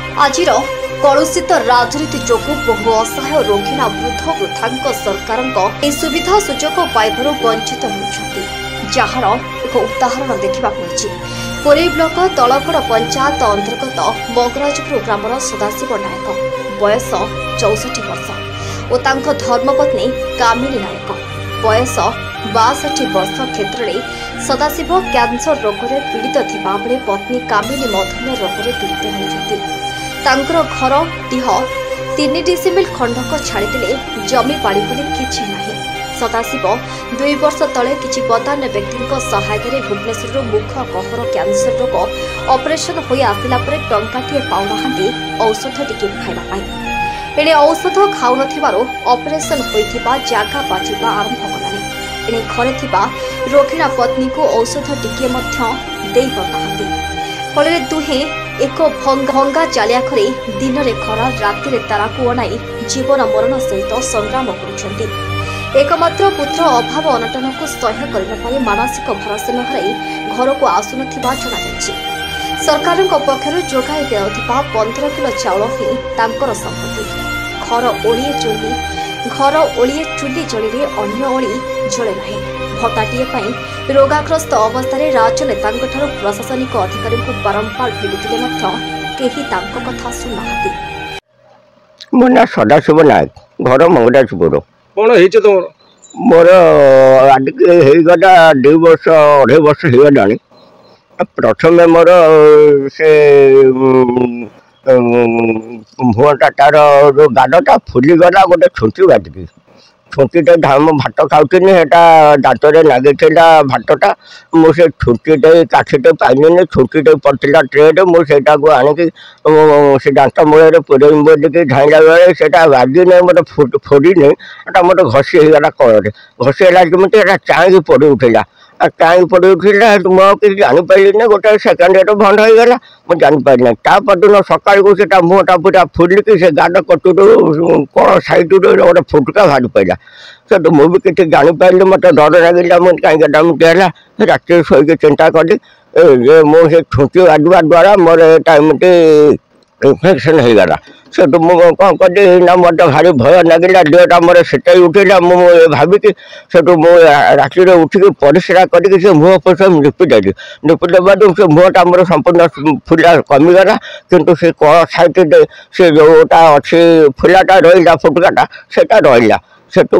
आज कलुषित राजनीति जो बहु असहाय रोगिणा वृद्ध वृद्धा सरकार सुविधा सुजोग पाइबार वंचित होती जार एक उदाहरण देखा मिली। पुरी ब्लॉक तलगड़ पंचायत अंतर्गत मगराजपुर ग्रामर सदाशिव नायक बयस 64 वर्ष और तांको धर्मपत्नी कामिनी नायक बयस 62 वर्ष क्षेत्र में सदाशिव कैंसर रोग में पीड़ित थिबा बेले पत्नी कामिनी मधुमेह रोग में पीड़ित होती। तांकर घर टीह 3 डिसिमिल खंडक छाड़ीदे जमी पाड़ी बोली किछि नाही। सदाशिव 2 वर्ष तले किछि बदान्य व्यक्ति सहायता भुवनेश्वर मुख कहर कैंसर रोग ऑपरेशन होई आसिला परे टंकाटिए पाउनाहांती औषध टिके खाइबा एणे औषध खाउ नथिबारो ऑपरेशन होइथिबा जागा बाजिबा आरंभ कलानी। एणे घरे थिबा रोगिणा पत्नी को औषध टिके मध्य देई पाउनाहांती फल दुहे एक भंगा चालिया घरे दिन में खरा राति तारा को अणाई जीवन मरण सहित संग्राम करुछंती। एकमात्र पुत्र अभाव अनटन को सह्य करने मानसिक भरोसा हराई घर को आसुनथिबा जणाଯାଇଛି। सरकार पक्षर जोगाई दिया 15 किलो चाउल ही तांकर संपत्ति। घर ओलिए चुली जलिले अन्य ओली जले नहीं। भत्ताटीए रोगाग्रस्त अवस्था राजनेता प्रशासनिक अधिकारी को बारंबार भेटुले केही तांको कथा सुनाहांती। मो ना सदाशिव नायक घर मंगराजपुर कौन है तुम मोर आदिगला 2 वर्ष 2.5 वर्ष होगा। प्रथम मोर से मुहटा तार जो गाडटा फुलीगला गोटे छुंची बाटिकी छुंचीटे धाम भात खाऊनी दाँतर लगे भातटा मुझे छुंचीटे काठीटे पाइनि छुंचीटे पड़ता ट्रे मुझे आणिकी से दाँत मूल पुरे बोलिकी धाइला बेले से बाजी नहीं मतलब फोड़ी नहीं मोटे घसीगला कलरे घसीगला जमी चाँकी पड़ उठला चाँकी पड़ उठला मुझे जापारे गोटे सेकेंड बंद होगा मुझे जापारे तापरदिन सकाल को मुहटा पूरा फुलिकी से गाड कटुर कण सैड गोटे फुटका बाहरी पड़ा से मुझे किसी जापारे मत डर लगे मुझे कहीं मुझे रात शोक चिंता कली मुझे छुंची बाजवा द्वारा मोर टाइम इन्फेक्शन होगा से मुझे कौन कली ना मत भारी भय लगे देहटा मोर से उठेगा मुझे भाविकी से राति उठिक परिश्रा करके मुह पर निपिदेली निपिदेवा से मुहटा मोर संपूर्ण फुला कमिगला किंतु से कल साइड से जोटा अच्छी फुलाटा रहा फुटकाटा से रहा सेठू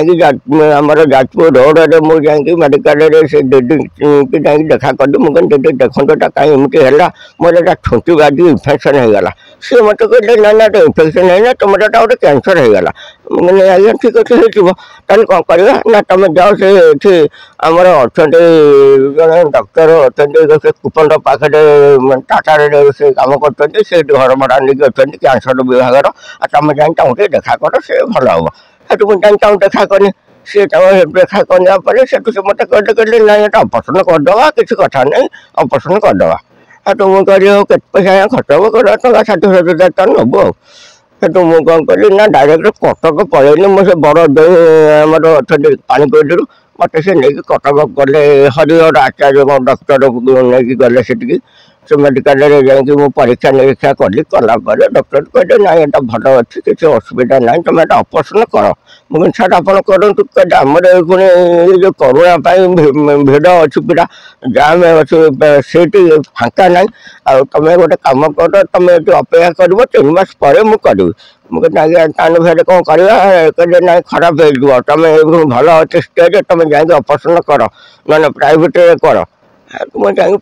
मुझे जाजपुर रोड रे मुझे मेडिकल से दीदी की देखा कली मुझे दीदी देखता कहीं एमती है मोर छुंची बाजी इन्फेक्शन होगा सी मत कहले ना ना इन्फेक्शन है तुम गोटे कैंसर होगा मैंने आज्ञा ठीक अच्छे होल कौन करवा ना तुम जाओ से आमर अच्छा जड़े डॉक्टर अच्छा कुपन पाखे टाटा से कम कर घर भड़ा नहीं अच्छा कैंसर विभाग तुम जाए देखा कर से भल हम मुझे देखा करनी सी देखा करने से मत कहले ना ऑपरेशन करदे किसी कथा नहीं ऑपरेशन करदे तो मुझे कहली के पैसा खर्च हम कर 60,000 नबू से मुझे कौन कली ना डायरेक्ट कटक पलैनी मुझे बड़ दे आमर अच्छा पानीकोईलू मत से नहीं कटक गले हरिहर आचार्य डॉक्टर नहीं गले से मेडिकल जा परीक्षा निरीक्षा कली कलापर डॉक्टर कहले ना यहाँ भल अच्छी किसी असुविधा ना तुम ऑपरेशन कर मुझे सर आप करूँ कहते आमर पुणी जो करोना भिड़ अच्छी पूरा जाम अच्छी से फाँका ना तुम गोटे कम कर तुम ये अपेक्षा कर 3 मास पर मुझे मुझे आज्ञा तान फेर कौन कर ना खराब हो तुम भल अच्छे स्टेज तुम जाए ऑपरेशन कर ना प्राइवेट कर मुझे जाए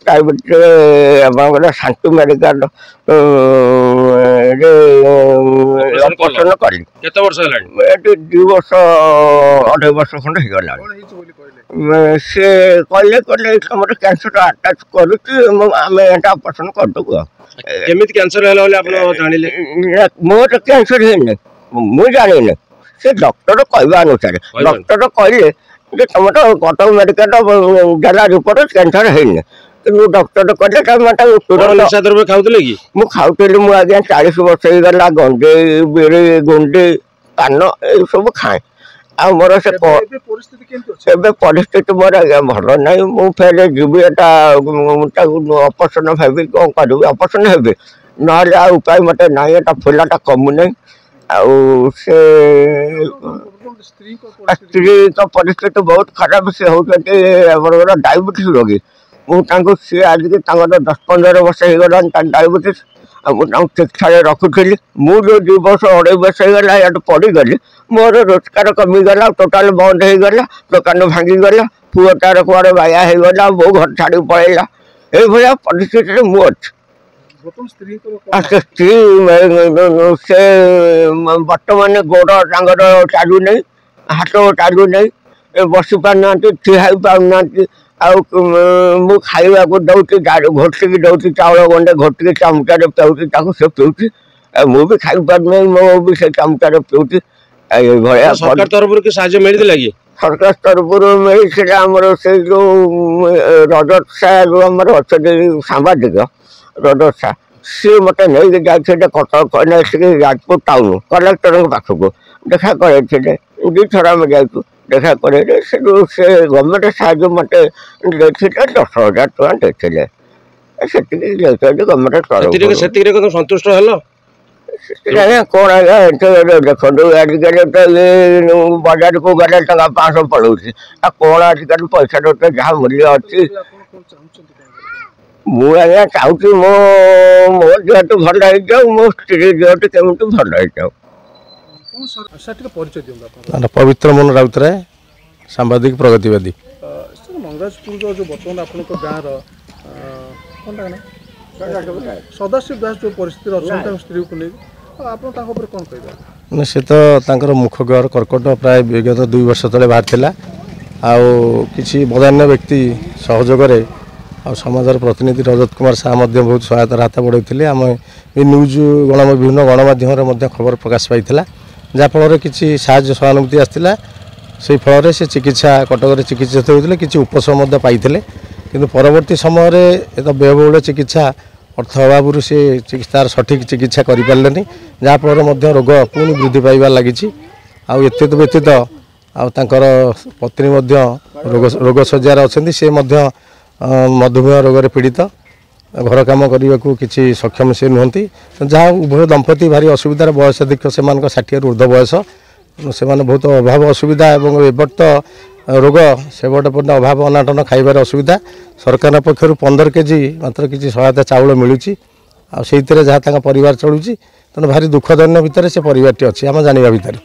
प्राइवेट शांति मेडिकल ऑपरेशन कली 2 वर्ष 2 वर्ष 2.5 वर्ष खंड होगा से कहले कहले तुम कैंसर आटाच करें ऑपरेशन करदेबू केमित कैंसर है मोर कैंसर है मुझे जानी से डॉक्टर कहवा अनुसार डॉक्टर कहले तुम तो कटक मेडिकल देला रिपोर्ट कैंसर है डॉक्टर कहले तुरंत खाऊले कि मुझे खाऊली मुझे आज्ञा 40 वर्ष होगा गंडे बिड़ी गुंडी पान ये सब खाए आ मोर से परिस्थिति मोर आज्ञा भल ना मुझे जी ऑपरेशन भावी कौन करी ऑपरेशन हे नहले आ उपाय मते नाही एटा फुलाटा कमुनै आउ से स्त्री तो परिस्थिति बहुत खराब से होते हमर डायबिटीज रोगी मुझे सी आज के 10-15 वर्ष हो गला डायबिटीज ठीक ठाक रखुली मुझे 2 वर्ष 2.5 वर्ष होगा ये पड़गली मोर रोजगार कमीगला टोटाल बंद हो गला दुकान भांगीगला पुओ तार कुआड़े बाया होगा बो घर छाड़ी पड़ेगा ये परिस्थिति मुझे स्त्री से बर्तमान गोड़ चालू नहीं हाथ चालू नहीं बसी पाना ठिया पाना मु खाइबा को दौती घोटिकी दौती चाउल गंडे घोटिकी चामचारे पेउची से पीऊँगी मुझे खाई पार मो भी से चामचारे पीऊँगी सरकार तरफ साहाय्य मिलता कि सरकार तरफ मिलता आमर से जो रजत साह जो आम अच्छा सांबादिक रजत साह सी मत नहीं जाते कटक जाजपुर टाउन कलेक्टर पाखक देखा करे दी थर आम जाइए देखा करे से गवर्नमेंट साहाय्य मत 10,000 टका देते गवर्नमेंट तरफ संतुष्ट हेलो कौन आज्ञा देखो आजिकल तो ये बाजार को गले टका 500 पड़ो कौन आजिकल पैसा तो जहाँ मूल्य अच्छी मुझे चाहूँ मो मो देह तो भल हो मो स्त्री देह तो केमी भल हो पवित्र मन राउतराय सांबादिक प्रगतिवादी मंगराजपुर जो बर्तमान आपन गाँव सदाशिव दास जो परिस्थिति अच्छा स्त्री को नहीं आप कौन कह से तो मुख घर कर्कट प्राय विगत 2 वर्ष तले बाहर किसी बदान्य व्यक्ति सहयोग समाजर प्रतिनिधि रजत कुमार साह बहुत सहायतार हाथ बढ़ाई आम न्यूज विभिन्न गणमाध्यम खबर प्रकाश पाई जहाँफल कि साहाय्य सहानुभूति आसाला से फल से चिकित्सा कटक चिकित्सित होते किसी उपशम पाई कि परवर्ती समय तो व्ययबहुल चिकित्सा अर्थ अभाव से तार सठिक चिकित्सा करें जहाँफल रोग पुणी वृद्धि पाइबार लगी आत व्यतीत आर पत्नी रोग शज्यार अच्छा से मधुमेह रोग पीड़ित घर कम करने को किसी सक्षम से नुहति जहाँ उभय दंपति भारी असुविधार बयस अधिक से 60 ऊर्ध्व बयस से बहुत अभाव असुविधा और एबट रोग सेबट पर अभाव अनाटन खाइबार असुविधा सरकार पक्षर 15 केजी मात्र किसी सहायता चाउल मिलूँ से जहाँ परिवार चलुची तेणु भारी दुखदन्य भितर से परिवार अच्छी आम जाना भितर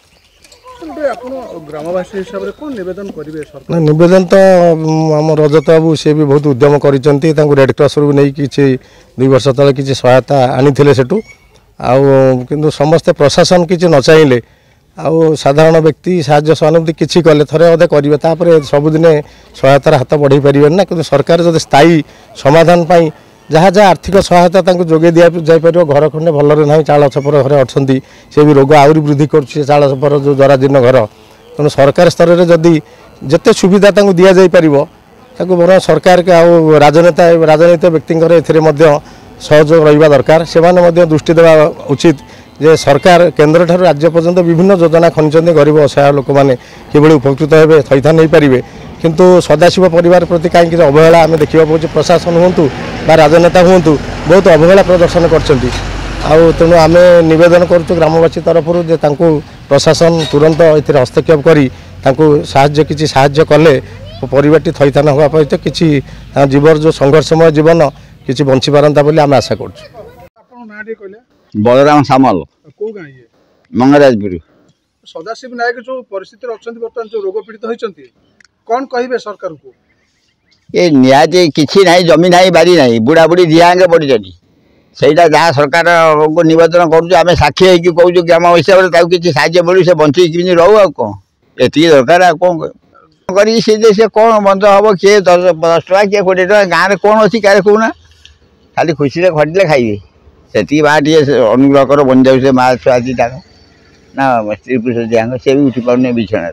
ग्रामवासी हिसाब से कौन निवेदन करेंगे निवेदन तो आम रजत बाबू सी भी बहुत उद्यम कर रेड क्रॉस रू नहीं कि 2 वर्ष तले किसी सहायता आनी सेठू आउ समस्ते प्रशासन किसी न चाहिए आउ साधारण व्यक्ति साहाय्य सहानुभूति किसी कले थरे अधे करेंगे सबुदिन सहायतार हाथ बढ़े पारे ना कि सरकार जो स्थायी समाधान पाई जहाँ जहाँ आर्थिक सहायता जोगे दिपर घर खंडे भलरे ना चाल छपर घरे अच्छा से भी रोग आहरी वृद्धि कर चाल छपर जो जराजीर्ण घर तेणु सरकार स्तर में जदि जिते सुविधा दि जापर बर सरकार के राजनीतिक व्यक्ति सहयोग रहा दरकार से दृष्टि देवा उचित जे सरकार केन्द्र ठार राज्य पर्यंत विभिन्न योजना खंचते गरीब असहाय लोक मैंने कि उपकृत हे थैथान हो पारे किंतु सदाशिव परिवार प्रति कहीं अवहेला आम देखा पाँच प्रशासन हूँ बा राजनेता हूँ बहुत अवहेला प्रदर्शन कर तेणु आम नवेदन करुँ ग्रामवासी तरफ प्रशासन तुरंत ये हस्तक्षेप कर किसी साहाय्य कले परिवार थैथान होगा किसी जीवन जो संघर्षमय जीवन किसी बंची पारंता बोली आम आशा कर बलराम सामल मंगराजपुर सदाशिव नायक जो परिस्थिति बर्तमान जो रोग पीड़ित होती कौन कहे सरकार को ये निहाती किसी ना जमी ना बारी ना बुढ़ा बुढ़ी दिहांगे पड़ी सहीटा जहाँ सरकार को नवेदन करें साक्षी होकर कहूँ ग्राम हिसाब से किसी साहाय्य मिलू से बंची कि रहू आ कौन ये दरकार कौन कर कौन बंद हम किए 10 टका किए 20 टका गाँव में कौन अच्छी क्या कहूना खाली खुशी से खटिले खाइबे से बाटे अनुग्रह कर बन जाऊ से माँ छुआ ना स्त्री पुरुष दिहांग से भी उठी पाने बिछण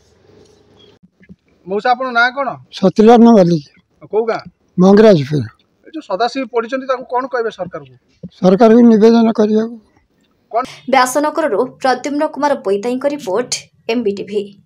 मौसा आपन ना कौन सत्यनारायण बाली कौ गाँ मंगराजपुर जो सदाशिव पढ़ी कौन कहे सरकार को निवेदन कर व्यासनगर प्रद्युम्न कुमार बैताई रिपोर्ट MBTV।